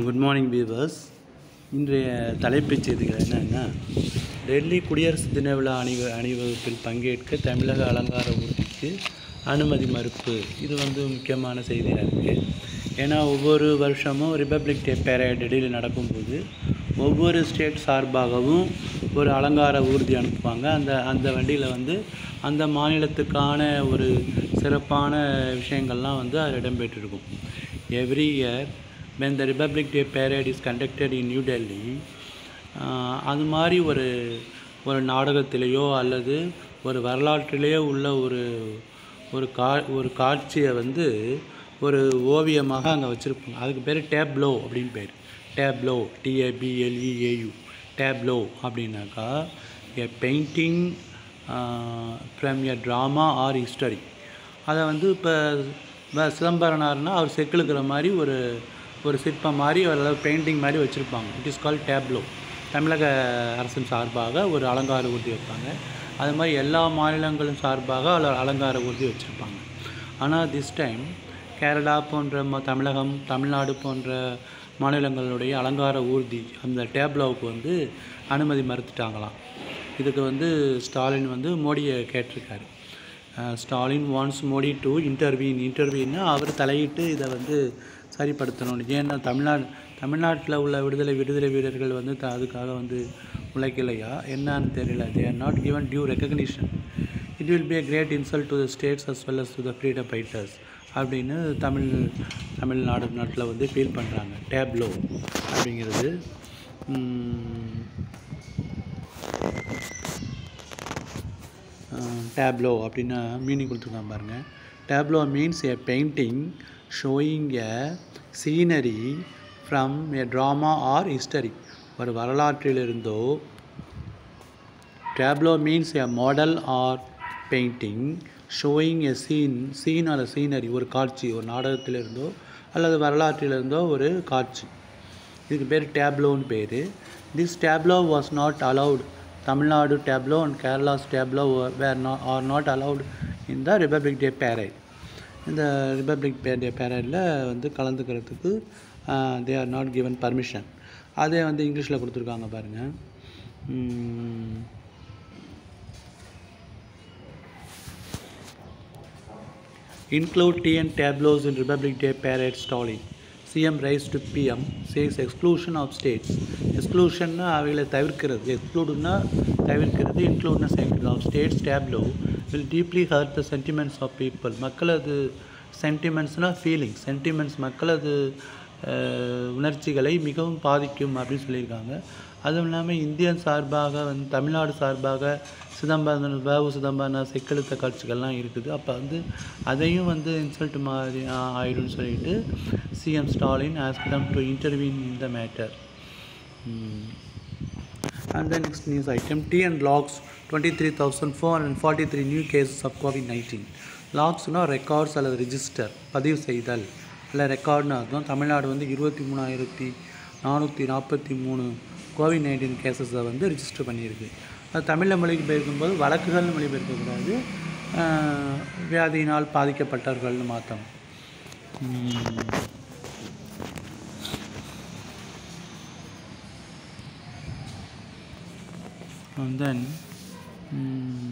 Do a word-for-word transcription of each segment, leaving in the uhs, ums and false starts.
Good morning viewers. இன்றைய தலைப்புச் செய்திகள் என்னென்னா, டெல்லி குடியரசு தின விழா அணிவ அணிவகுப்பில் பங்கேற்க தமிழக அலங்கார ஊர்திக்கு அனுமதி மறுப்பு. இது வந்து முக்கியமான செய்தியாக இருக்குது. ஏன்னா ஒவ்வொரு வருஷமும் ரிப்பப்ளிக் டே பேரேட் டெல்லியில் நடக்கும்போது ஒவ்வொரு ஸ்டேட் சார்பாகவும் ஒரு அலங்கார ஊர்தி அனுப்புவாங்க. அந்த அந்த வண்டியில் வந்து அந்த மாநிலத்துக்கான ஒரு சிறப்பான விஷயங்கள்லாம் வந்து அதில் இடம்பெற்றிருக்கும். Every year when the Republic Day parade is conducted in New Delhi, அது மாதிரி ஒரு ஒரு நாடகத்திலேயோ அல்லது ஒரு வரலாற்றிலேயோ உள்ள ஒரு ஒரு கா ஒரு காட்சியை வந்து ஒரு ஓவியமாக அங்கே வச்சுருப்பாங்க. அதுக்கு பேர் டேப்லோ அப்படின்னு பேர். டேப்லோ டிஏபிஎல்இஏயு டேப்லோ அப்படின்னாக்கா எ painting from a drama or history. அதை வந்து இப்போ சிதம்பரனார்னா அவர் செக்கிழுக்கிற மாதிரி ஒரு ஒரு சிற்பம் மாதிரி ஒரு பெயிண்டிங் மாதிரி வச்சுருப்பாங்க. It is call tableau. தமிழக அரசின் சார்பாக ஒரு அலங்கார ஊர்தி வைப்பாங்க. அது மாதிரி எல்லா மாநிலங்களும் சார்பாக அலங்கார ஊர்தி வச்சுருப்பாங்க. ஆனால் திஸ் டைம் கேரளா போன்ற தமிழகம் தமிழ்நாடு போன்ற மாநிலங்களுடைய அலங்கார ஊர்தி அந்த டேப்லோவுக்கு வந்து அனுமதி மறுத்துட்டாங்களாம். இதுக்கு வந்து ஸ்டாலின் வந்து மோடியை கேட்டிருக்காரு. Stalin wants Modi to intervene. இன்டர்வீன்னா அவர் தலையிட்டு இதை வந்து சரிப்படுத்தணும். ஏன்னா தமிழ்நாடு தமிழ்நாட்டில் உள்ள விடுதலை விடுதலை வீரர்கள் வந்து த அதுக்காக வந்து உழைக்கலையா என்னன்னு தெரியல. They are not given due recognition. It will be a great insult to the states as well as to the freedom fighters அப்படின்னு தமிழ் தமிழ்நாடு நாட்டில் வந்து ஃபீல் பண்ணுறாங்க. டேப்லோ அப்படிங்கிறது டேப்லோ அப்படின்னு மீனிங் கொடுத்துருக்காங்க பாருங்கள். Tableau means a painting showing a scenery from a drama or history. ஒரு வரலாற்றிலிருந்தோ. Tableau means a model or painting showing a scene scene or scenery ஒரு காட்சி, ஒரு நாடகத்திலிருந்தோ அல்லது வரலாற்றிலிருந்தோ ஒரு காட்சி. இதுக்கு பேர் டேப்லோன்னு பேர். This tableau was not allowed. Tamil Nadu tableau and Kerala's tableau were not or not allowed in the Republic Day parade. இந்த ரிப்பப்ளிக் டே பேரேடில் வந்து கலந்துக்கிறதுக்கு they are not given permission. அதே வந்து இங்கிலீஷில் கொடுத்துருக்காங்க பாருங்கள். Include T and tableaus in Republic Day parade Stalin. CM writes to PM says exclusion of states. எக்ஸ்க்ளூஷன்னா அவைகளை தவிர்க்கிறது. எக்ஸ்க்ளூடுன்னா தவிர்க்கிறது. இன்க்ளூட்னா சேர்க்கிறது. Of states tableau will deeply hurt the sentiments of people. மக்களது சென்டிமெண்ட்ஸ்னால் ஃபீலிங்ஸ். சென்டிமெண்ட்ஸ் மக்களது உணர்ச்சிகளை மிகவும் பாதிக்கும் அப்படின்னு சொல்லியிருக்காங்க. அதுவும் இல்லாமல் இந்தியன் சார்பாக வந்து தமிழ்நாடு சார்பாக சிதம்பரம் பாபு சிதம்பரம் செக்கெழுத்த காட்சிகள்லாம் இருக்குது. அப்போ வந்து அதையும் வந்து இன்சல்ட் மாதிரி ஆயிடும்னு சொல்லிட்டு CM Stalin asked them to intervene in the matter. And the next news item, T and logs twenty-three thousand four hundred forty-three new cases of covid nineteen. லாக்ஸ்னா ரெக்கார்ட்ஸ் அல்லது ரிஜிஸ்டர் பதிவு செய்தல் இல்லை ரெக்கார்ட்னு அர்த்தம். தமிழ்நாடு வந்து இருபத்தி மூணாயிரத்தி நானூற்றி நாற்பத்தி மூணு கோவிட் நைன்டீன் கேசஸை வந்து ரிஜிஸ்டர் பண்ணியிருக்கு. அது தமிழில் மொழிபெயர்க்கும்போது வழக்குகள்னு மொழிபெயர்க்கக்கூடாது, வியாதியினால் பாதிக்கப்பட்டவர்கள்னு மாற்றணும். And then um,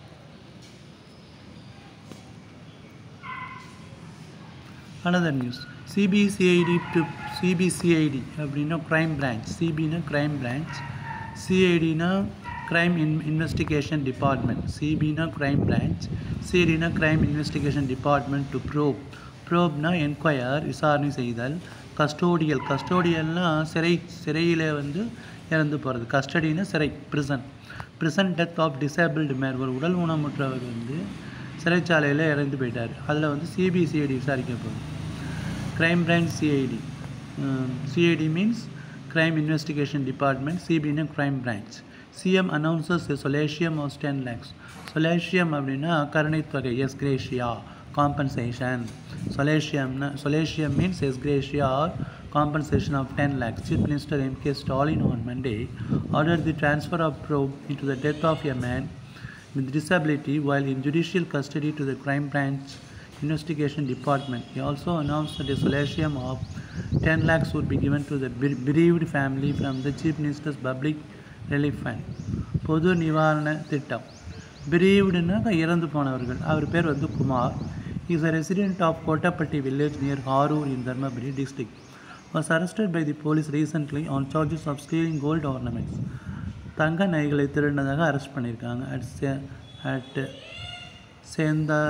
another news, C B C I D to C B C I D அப்படின்னா crime branch. C B னா crime branch, C I D னா crime investigation department. C B னா crime branch, C I D னா crime investigation department to probe. probe னா enquire விசாரணை செய்தல். Custodial கஸ்டோடியல்னா சிறை சிறையில் வந்து இறந்து போகிறது. கஸ்டடினா சிறை prison. Prison death of disabled man. ஒரு உடல் ஊனமுற்றவர் வந்து சிறைச்சாலையில் இறந்து போயிட்டார். அதில் வந்து சிபிசிஐடி விசாரிக்க போகுது. Crime branch CID. CID means crime investigation department. சிபின்னா crime branch. CM announces solatium of ten lakhs. Solatium அப்படின்னா கருணை தொகை. Ex gratia compensation. Solatium Solatium means ex gratia or compensation of ten lakhs. Chief Minister M K Stalin on Monday ordered the transfer of probe into the death of a man with disability while in judicial custody to the crime branch Investigation Department. He also announced that a solatium of ten lakhs would be given to the bereaved family from the Chief Minister's Public Relief Fund. பொது நிவாரண திட்டம். bereavedனா இறந்து போனவர்கள். அவர் பேர் வந்து Kumar. He is a resident of Kotapatti village near Harur in Dharmaburi district. Was arrested by the police recently on charges of stealing gold ornaments. தங்க நகைகளை திருடினதாக அரெஸ்ட் பண்ணியிருக்காங்க. at at சேந்த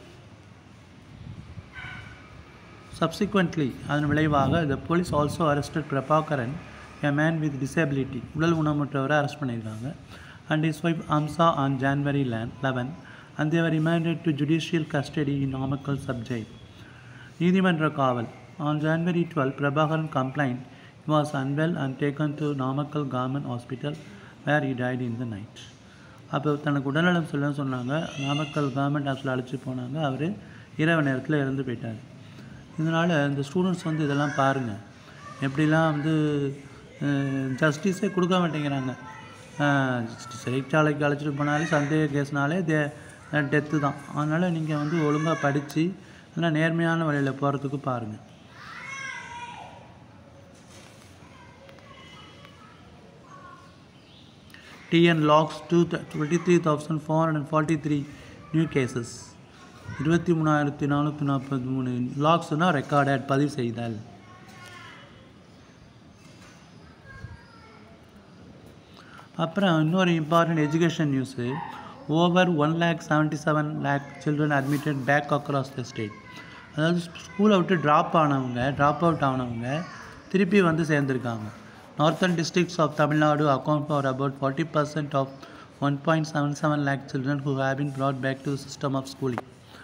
Subsequently, அதன் விளைவாக the police also arrested Prabhakaran, a man with disability, உடல் ஊனமுற்றவரை arrest பண்ணியிருக்காங்க, and his wife Amsa on January eleventh, and they were remanded to judicial custody in Namakkal sub-jail. நீதிமன்ற காவல். On January twelfth, Prabhakaran complained he was unwell and taken to Namakkal Government Hospital where he died in the night. அப்போ தனக்கு உடல்நலம் சொல்ல சொன்னாங்க. Namakkal government hospital அழைச்சி போனாங்க. அவர் இரவு நேரத்தில் இறந்து போயிட்டார். இதனால் இந்த ஸ்டூடெண்ட்ஸ் வந்து இதெல்லாம் பாருங்கள், எப்படிலாம் வந்து ஜஸ்டிஸே கொடுக்க மாட்டேங்கிறாங்க. சிறைச்சாலைக்கு அழைச்சிட்டு போனாலே சந்தேக கேஸ்னாலே தே டெத்து தான். அதனால் நீங்கள் வந்து ஒழுங்காக படித்து நல்லா நேர்மையான வழியில் போகிறதுக்கு பாருங்கள். T N logs twenty-three thousand four hundred forty-three new cases. இருபத்தி மூணாயிரத்தி நானூற்றி நாற்பத்தி மூணு லாக்ஸ்னால் ரெக்கார்டட் பதிவு செய்தல். அப்புறம் இன்னொரு important education news. Over one lakh seventy seven lakh children admitted back across the state. அதாவது ஸ்கூலை விட்டு ட்ராப் ஆனவங்க ட்ராப் அவுட் ஆனவங்க திருப்பி வந்து சேர்ந்துருக்காங்க. Northern districts of Tamil Nadu account for about forty percent of one point seven seven lakh children who have been brought back to the system of schooling.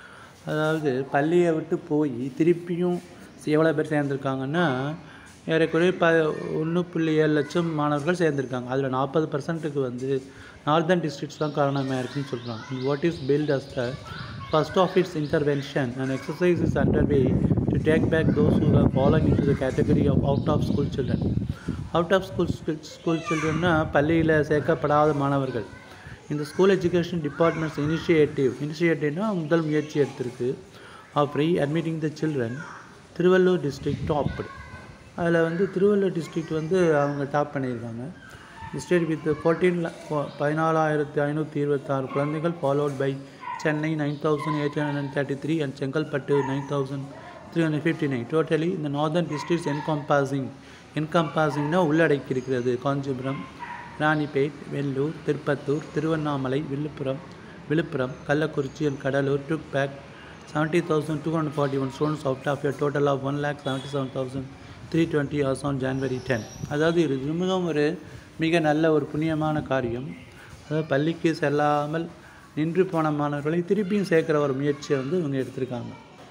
அதாவது பள்ளியை விட்டு போய் திருப்பியும் எவ்வளோ பேர் சேர்ந்துருக்காங்கன்னா ஏறக்குறைய ப ஒன்று புள்ளி ஏழு லட்சம் மாணவர்கள் சேர்ந்துருக்காங்க. அதில் நாற்பது பர்சன்ட்டுக்கு வந்து நார்தன் டிஸ்ட்ரிக்ட்ஸ் தான் காரணமாக இருக்குதுன்னு சொல்கிறாங்க. What is built as the first of its intervention and exercise is under way to take back those who have fallen into the category of out of school children. Out of school school சில்ட்ரன்னா பள்ளியில் சேர்க்கப்படாத மாணவர்கள். இந்த school education department's initiative இனிஷியேட்டிவ்னா முதல் முயற்சி எடுத்திருக்கு of readmitting the children. Thiruvallur district topped. அதில் வந்து திருவள்ளூர் டிஸ்ட்ரிக்ட் வந்து அவங்க டாப் பண்ணியிருக்காங்க. ஸ்டேட் வித் ஃபோர்டீன் பதினாலாயிரத்தி ஐநூற்றி இருபத்தாறு குழந்தைகள், followed by Chennai nine thousand eight hundred thirty three and Chengalpattu nine thousand three hundred fifty nine. Totally இந்த நார்தன் டிஸ்ட்ரிக்ட்ஸ் என்கம்பாசிங் என்கம்பாசிங்னா உள்ளடக்கி இருக்கிறது Kanchipuram, Ranipet, Vellore, Tirupattur, Tiruvannamalai, Villupuram Villupuram Kallakurichi and Cuddalore. Took back seventy thousand two hundred forty one students out of a total of one lakh seventy seven thousand three twenty hours on January ten. அதாவது இது மிகவும் ஒரு மிக நல்ல ஒரு புண்ணியமான காரியம். அதாவது பள்ளிக்கு செல்லாமல் நின்று போன மாணவர்களை திருப்பியும் சேர்க்குற ஒரு முயற்சியை வந்து இவங்க எடுத்திருக்காங்க.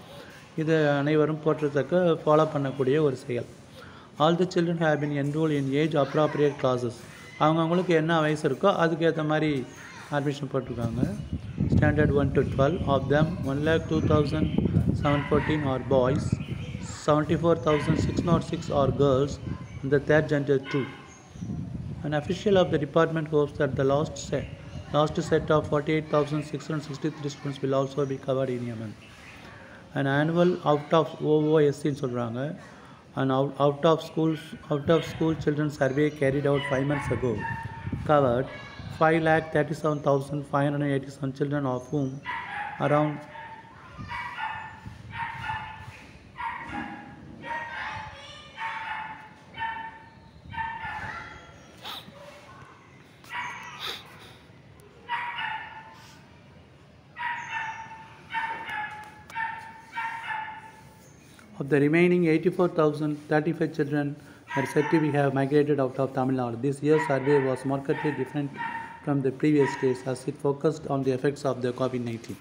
இது அனைவரும் போற்றத்தக்க ஃபாலோ பண்ணக்கூடிய ஒரு செயல். All the children have been enrol in age appropriate classes. அவங்கவுங்களுக்கு என்ன வயசு இருக்கோ அதுக்கேற்ற மாதிரி அட்மிஷன் போட்டிருக்காங்க. Standard one to twelve of them one lakh two thousand seven fourteen are boys, seventy four thousand six nought six are girls, and the third gender too. An official of the department hopes that the last set, last set of forty-eight thousand six hundred sixty-three students will also be covered in a month. An annual out of O O S C சொல்கிறாங்க. An out, out of schools out of school children survey carried out five months ago covered five lakh thirty-seven thousand five hundred eighty-seven children, of whom around of the remaining eighty-four thousand thirty-five children are said to be have migrated out of Tamil Nadu. This year's survey was markedly different from the previous years as it focused on the effects of the COVID nineteen.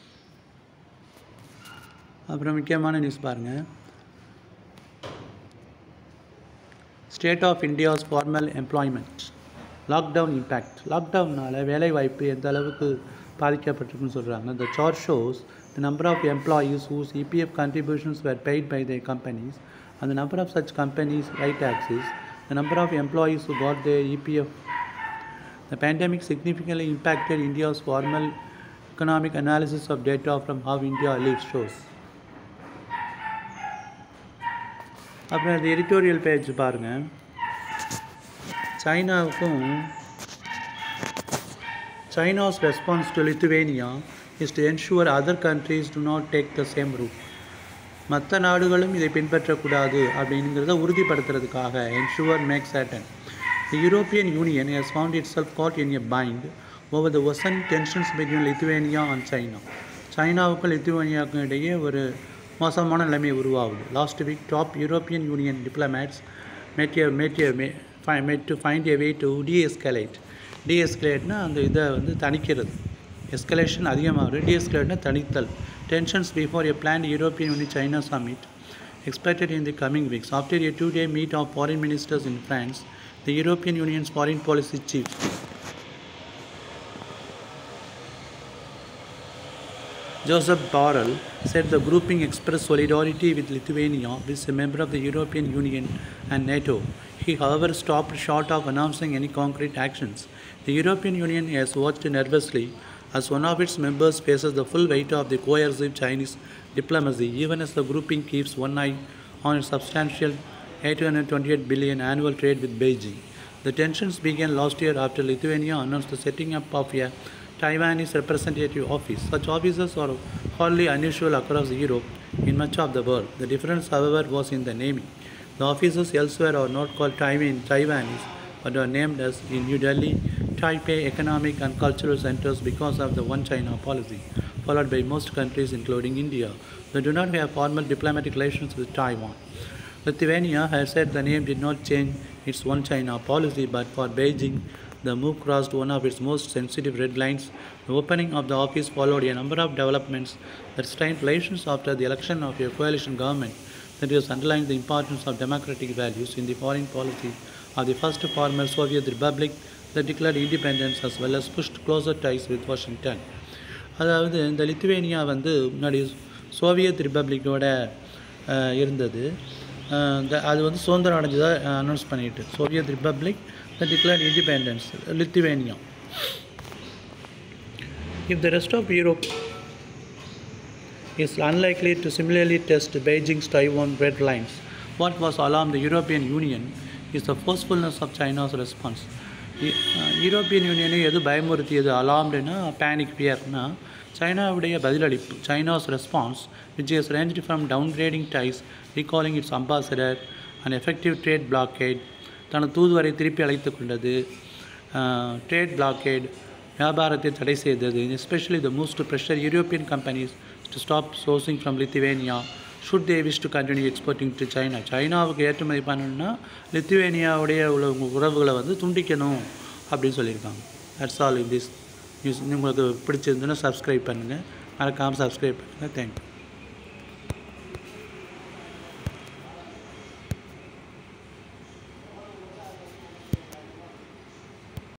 அப்புறம் முக்கியமான news பாருங்கள். State of India's formal employment lockdown impact. லாக்டவுனால் வேலைவாய்ப்பு எந்த அளவுக்கு பாதிக்கப்பட்டிருக்குன்னு சொல்கிறாங்க. The chart shows the number of employees whose E P F contributions were paid by their companies and the number of such companies pay taxes, the number of employees who got their E P F. The pandemic significantly impacted India's formal economic analysis of data from how India lives shows. அப்புறம் இந்த editorial page பாருங்கள். சைனாவுக்கும் China's response to Lithuania is to ensure other countries do not take the same route. மற்ற நாடுகளும் இதை பின்பற்றக்கூடாது அப்படிங்கிறத உறுதிப்படுத்துறதுக்காக ensure make certain. The European Union has found itself caught in a bind over the worsening tensions between Lithuania and China. சைனாவுக்கும் லித்துவேனியாவுக்கும் இடையே ஒரு மோசமான நிலைமை உருவாகுது. Last week, top European Union diplomats met a, met a, met to find a way to de-escalate. De-escalateனா அந்த இதை வந்து தணிக்கிறது. Escalation அதிகமாகுது. De-escalateனா தணித்தல். Tensions before a planned European Union-China summit expected in the coming weeks. After a two-day meet of foreign ministers in France, the European Union's foreign policy chief Joseph Borrell said the grouping expressed solidarity with Lithuania, which is a member of the European Union and NATO. He, however, stopped short of announcing any concrete actions. The European Union has watched nervously as one of its members faces the full weight of the coercive Chinese diplomacy, even as the grouping keeps one eye on its substantial eight hundred twenty-eight billion annual trade with Beijing. The tensions began last year after Lithuania announced the setting up of a Taiwanese representative office. Such offices are wholly unusual across Europe in much of the world. The difference, however, was in the naming. The offices elsewhere are not called Taiwan, Taiwanese, but are named as in New Delhi, Taipei Economic and Cultural Centers because of the One China policy, followed by most countries including India. They do not have formal diplomatic relations with Taiwan. Lithuania has said the name did not change its One China policy, but for Beijing, the move crossed one of its most sensitive red lines. The opening of the office followed a number of developments that strained relations after the election of a coalition government that has underlined the importance of democratic values in the foreign policy of the first former Soviet republic that declared independence as well as pushed closer ties with Washington. அதாவது இந்த Lithuania வந்து முன்னாடி Soviet ரிப்பப்ளிக்கோட இருந்தது. அது வந்து சுதந்திரம் அடைஞ்சதாக announce பண்ணிட்டு Soviet republic that declared independence, Lithuania. If the rest of Europe is unlikely to similarly test Beijing's Taiwan red lines, what was alarmed the European Union is the forcefulness of China's response. European Union எது பயமுறுத்தியது அலார்ம்டுனா panic ஃபியர்னா சைனாவுடைய பதிலளிப்பு. China's response, which has ranged from downgrading ties, recalling its ambassador, an effective trade blockade, தனது தூதுவரை திருப்பி அழைத்து கொண்டது, ட்ரேட் பிளாக்கேட் வியாபாரத்தை தடை செய்தது, especially the moves to pressure European companies to stop sourcing from Lithuania should they wish to continue exporting to China. சைனாவுக்கு ஏற்றுமதி பண்ணணும்னா லித்துவேனியாவுடைய உள்ள உறவுகளை வந்து துண்டிக்கணும் அப்படின்னு சொல்லியிருக்காங்க. That's all in this news. உங்களுக்கு பிடிச்சிருந்துன்னா சப்ஸ்கிரைப் பண்ணுங்கள், மறக்காமல் சப்ஸ்கிரைப் பண்ணுங்கள். தேங்க்யூ.